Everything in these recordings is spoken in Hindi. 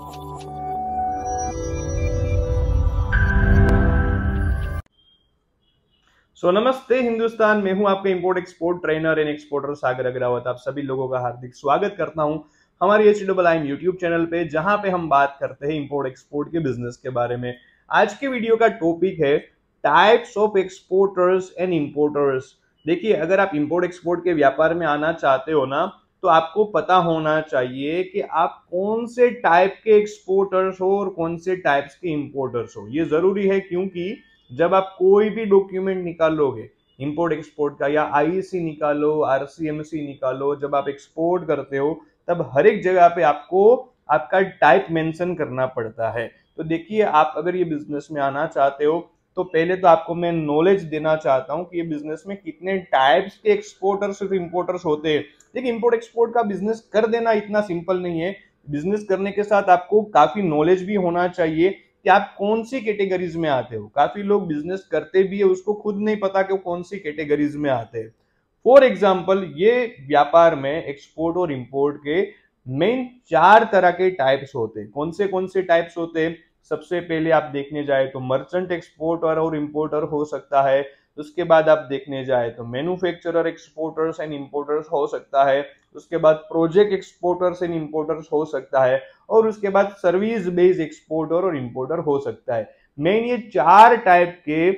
नमस्ते हिंदुस्तान में हूं आपका import export trainer and exporter Sagar Agarwal. आप सभी लोगों का हार्दिक स्वागत करता हूं हमारे HIIM यूट्यूब चैनल पे, जहां पे हम बात करते हैं इंपोर्ट एक्सपोर्ट के बिजनेस के बारे में। आज के वीडियो का टॉपिक है types of exporters and importers. देखिए, अगर आप इंपोर्ट एक्सपोर्ट के व्यापार में आना चाहते हो ना, तो आपको पता होना चाहिए कि आप कौन से टाइप के एक्सपोर्टर्स हो और कौन से टाइप्स के इंपोर्टर्स हो। ये जरूरी है, क्योंकि जब आप कोई भी डॉक्यूमेंट निकालोगे इंपोर्ट एक्सपोर्ट का, या IEC निकालो, RCMC निकालो, जब आप एक्सपोर्ट करते हो तब हर एक जगह पे आपको आपका टाइप मेंशन करना पड़ता है। तो देखिए, आप अगर ये बिजनेस में आना चाहते हो तो पहले तो आपको मैं नॉलेज देना चाहता हूँ कि ये बिजनेस में कितने टाइप्स के एक्सपोर्टर्स और इंपोर्टर्स होते हैं। देखिए, इंपोर्ट एक्सपोर्ट का बिजनेस कर देना इतना सिंपल नहीं है। बिजनेस करने के साथ आपको काफी नॉलेज भी होना चाहिए कि आप कौन सी कैटेगरीज में आते हो। काफी लोग बिजनेस करते भी है, उसको खुद नहीं पता कि वो कौन सी कैटेगरीज में आते हैं। फॉर एग्जाम्पल, ये व्यापार में एक्सपोर्ट और इंपोर्ट के मेन 4 तरह के टाइप्स होते हैं। कौन से टाइप्स होते हैं? सबसे पहले आप देखने जाए तो मर्चेंट एक्सपोर्टर और इंपोर्टर हो सकता है। उसके बाद आप देखने जाए तो मैन्युफैक्चरर एक्सपोर्टर्स एंड इंपोर्टर्स हो सकता है। उसके बाद प्रोजेक्ट एक्सपोर्टर्स एंड इंपोर्टर्स हो सकता है। और उसके बाद सर्विस बेस्ड एक्सपोर्टर और इंपोर्टर हो सकता है। मेन ये 4 टाइप के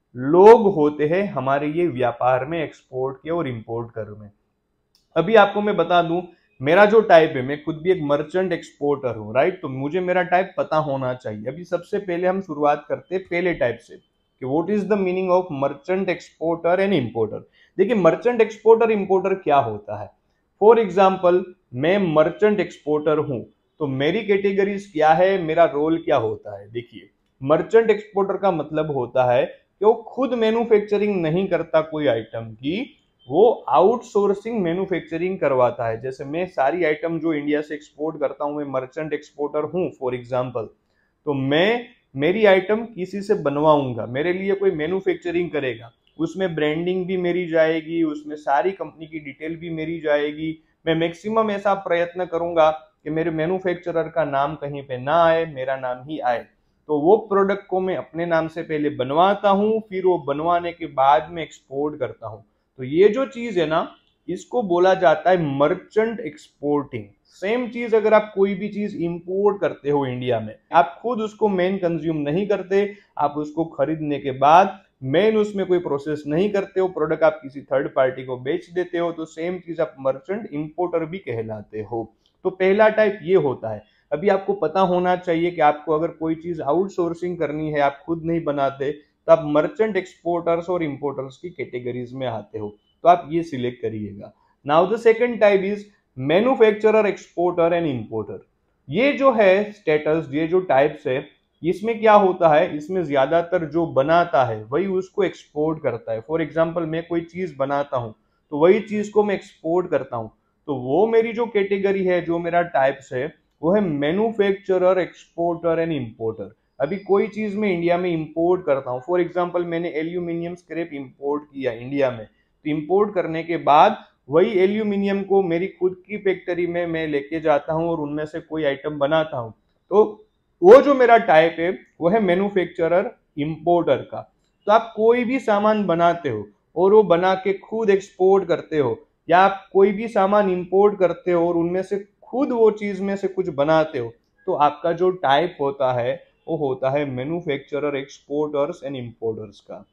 लोग होते हैं हमारे ये व्यापार में, एक्सपोर्ट के और इंपोर्ट कर में। अभी आपको मैं बता दूं, मेरा जो टाइप है, मैं खुद भी एक मर्चेंट एक्सपोर्टर हूं, राइट। तो मुझे मेरा टाइप पता होना चाहिए। अभी सबसे पहले हम शुरुआत करते हैं पहले टाइप से कि what is the meaning of merchant exporter and importer. देखिए, मर्चेंट एक्सपोर्टर इंपोर्टर क्या होता है। फॉर एग्जाम्पल, मैं मर्चेंट एक्सपोर्टर हूं, तो मेरी कैटेगरीज क्या है, मेरा रोल क्या होता है। देखिए, मर्चेंट एक्सपोर्टर का मतलब होता है कि वो खुद मैन्युफैक्चरिंग नहीं करता कोई आइटम की, वो आउटसोर्सिंग मैन्युफैक्चरिंग करवाता है। जैसे मैं सारी आइटम जो इंडिया से एक्सपोर्ट करता हूं, मैं मर्चेंट एक्सपोर्टर हूं फॉर एग्जांपल, तो मैं मेरी आइटम किसी से बनवाऊंगा, मेरे लिए कोई मैन्युफैक्चरिंग करेगा, उसमें ब्रांडिंग भी मेरी जाएगी, उसमें सारी कंपनी की डिटेल भी मेरी जाएगी। मैं मैक्सिमम ऐसा प्रयत्न करूंगा कि मेरे मैन्युफैक्चरर का नाम कहीं पे ना आए, मेरा नाम ही आए। तो वो प्रोडक्ट को मैं अपने नाम से पहले बनवाता हूं, फिर वो बनवाने के बाद में एक्सपोर्ट करता हूं। तो ये जो चीज है ना, इसको बोला जाता है मर्चेंट एक्सपोर्टिंग। सेम चीज अगर आप कोई भी चीज इंपोर्ट करते हो इंडिया में, आप खुद उसको मेन कंज्यूम नहीं करते, आप उसको खरीदने के बाद मेन उसमें कोई प्रोसेस नहीं करते हो, प्रोडक्ट आप किसी थर्ड पार्टी को बेच देते हो, तो सेम चीज आप मर्चेंट इंपोर्टर भी कहलाते हो। तो पहला टाइप ये होता है। अभी आपको पता होना चाहिए कि आपको अगर कोई चीज आउटसोर्सिंग करनी है, आप खुद नहीं बनाते, तो आप मर्चेंट एक्सपोर्टर्स और इंपोर्टर्स की कैटेगरीज में आते हो। तो आप ये सिलेक्ट करिएगा। Now the second type is manufacturer exporter and importer. ये जो है स्टेटस, ये जो टाइप्स है, इसमें क्या होता है, इसमें ज्यादातर जो बनाता है वही उसको एक्सपोर्ट करता है। फॉर एग्जाम्पल, मैं कोई चीज बनाता हूं तो वही चीज को मैं एक्सपोर्ट करता हूं। तो वो मेरी जो कैटेगरी है, जो मेरा टाइप्स है, वो है मैन्युफैक्चरर एक्सपोर्टर एंड इंपोर्टर। अभी कोई चीज मैं इंडिया में इंपोर्ट करता हूँ, फॉर एग्जांपल मैंने एल्यूमिनियम स्क्रैप इंपोर्ट किया इंडिया में, तो इंपोर्ट करने के बाद वही एल्यूमिनियम को मेरी खुद की फैक्ट्री में मैं लेके जाता हूँ और उनमें से कोई आइटम बनाता हूँ। तो वो जो मेरा टाइप है वो है मैन्युफैक्चरर इंपोर्टर का। तो आप कोई भी सामान बनाते हो और वो बना के खुद एक्सपोर्ट करते हो, या आप कोई भी सामान इंपोर्ट करते हो और उनमें से खुद वो चीज में से कुछ बनाते हो, तो आपका जो टाइप होता है वो होता है मैन्युफैक्चरर एक्सपोर्टर्स एंड इंपोर्टर्स का।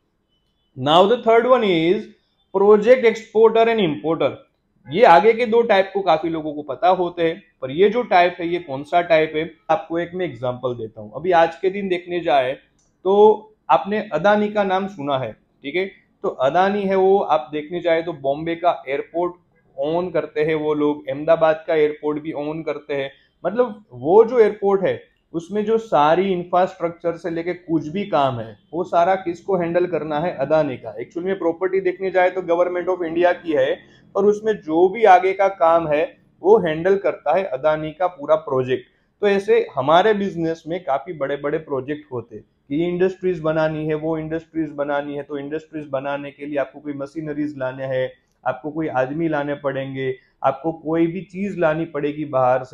Now the third one is project exporter and importer. ये आगे के 2 टाइप को काफी लोगों को पता होते हैं, पर ये जो टाइप है, ये कौन सा टाइप है, आपको एक मैं एग्जांपल देता हूं। अभी आज के दिन देखने जाए तो आपने अदानी का नाम सुना है, ठीक है। तो अदानी है वो, आप देखने जाए तो बॉम्बे का एयरपोर्ट ओन करते हैं वो लोग, अहमदाबाद का एयरपोर्ट भी ओन करते हैं। मतलब वो जो एयरपोर्ट है उसमें जो सारी इंफ्रास्ट्रक्चर से लेके कुछ भी काम है, वो सारा किसको हैंडल करना है, अदानी का। एक्चुअली में प्रॉपर्टी देखने जाए तो गवर्नमेंट ऑफ इंडिया की है, और उसमें जो भी आगे का काम है वो हैंडल करता है अदानी का पूरा प्रोजेक्ट। तो ऐसे हमारे बिजनेस में काफी बड़े बड़े प्रोजेक्ट होते हैं कि इंडस्ट्रीज बनानी है, वो इंडस्ट्रीज बनानी है, तो इंडस्ट्रीज बनाने के लिए आपको कोई मशीनरीज लाने हैं, आपको कोई आदमी लाने पड़ेंगे, आपको कोई भी चीज लानी पड़ेगी बाहर से।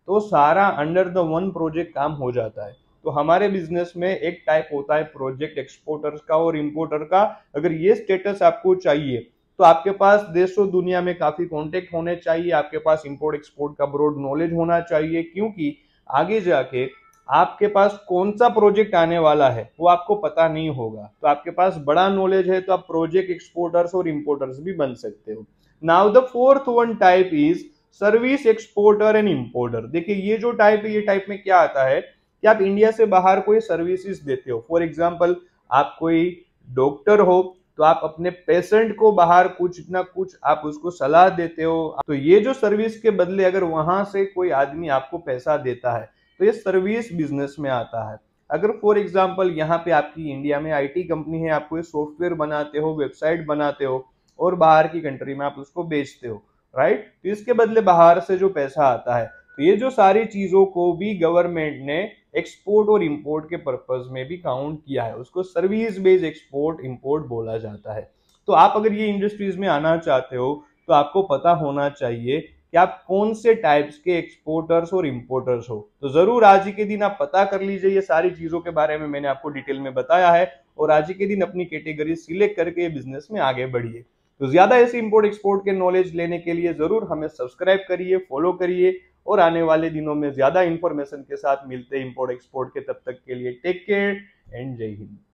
तो सारा अंडर द वन प्रोजेक्ट काम हो जाता है। तो हमारे बिजनेस में एक टाइप होता है प्रोजेक्ट एक्सपोर्टर्स का और इंपोर्टर का। अगर ये स्टेटस आपको चाहिए तो आपके पास देशों दुनिया में काफी कॉन्टेक्ट होने चाहिए, आपके पास इंपोर्ट एक्सपोर्ट का ब्रॉड नॉलेज होना चाहिए, क्योंकि आगे जाके आपके पास कौन सा प्रोजेक्ट आने वाला है वो आपको पता नहीं होगा। तो आपके पास बड़ा नॉलेज है तो आप प्रोजेक्ट एक्सपोर्टर्स और इंपोर्टर्स भी बन सकते हो। Now the fourth one type is service exporter and importer. देखिए ये जो टाइप है, ये टाइप में क्या आता है कि आप इंडिया से बाहर कोई सर्विसेज देते हो। फॉर एग्जांपल आप कोई डॉक्टर हो तो आप अपने पेशेंट को बाहर कुछ ना कुछ आप उसको सलाह देते हो। तो ये जो सर्विस के बदले अगर वहां से कोई आदमी आपको पैसा देता है तो ये सर्विस बिजनेस में आता है। अगर फॉर एग्जांपल यहाँ पे आपकी इंडिया में आईटी कंपनी है, आप कोई सॉफ्टवेयर बनाते हो, वेबसाइट बनाते हो और बाहर की कंट्री में आप उसको बेचते हो, राइट, तो इसके बदले बाहर से जो पैसा आता है, तो ये जो सारी चीजों को भी गवर्नमेंट ने एक्सपोर्ट और इंपोर्ट के पर्पज में भी काउंट किया है, उसको सर्विस बेस्ड एक्सपोर्ट इंपोर्ट बोला जाता है। तो आप अगर ये इंडस्ट्रीज में आना चाहते हो तो आपको पता होना चाहिए कि आप कौन से टाइप्स के एक्सपोर्टर्स और इंपोर्टर्स हो। तो जरूर आज ही के दिन आप पता कर लीजिए, ये सारी चीजों के बारे में मैंने आपको डिटेल में बताया है, और आज ही के दिन अपनी कैटेगरी सिलेक्ट करके बिजनेस में आगे बढ़िए। तो ज्यादा ऐसे इंपोर्ट एक्सपोर्ट के नॉलेज लेने के लिए जरूर हमें सब्सक्राइब करिए, फॉलो करिए, और आने वाले दिनों में ज्यादा इंफॉर्मेशन के साथ मिलते हैं इंपोर्ट एक्सपोर्ट के। तब तक के लिए टेक केयर एंड जय हिंद।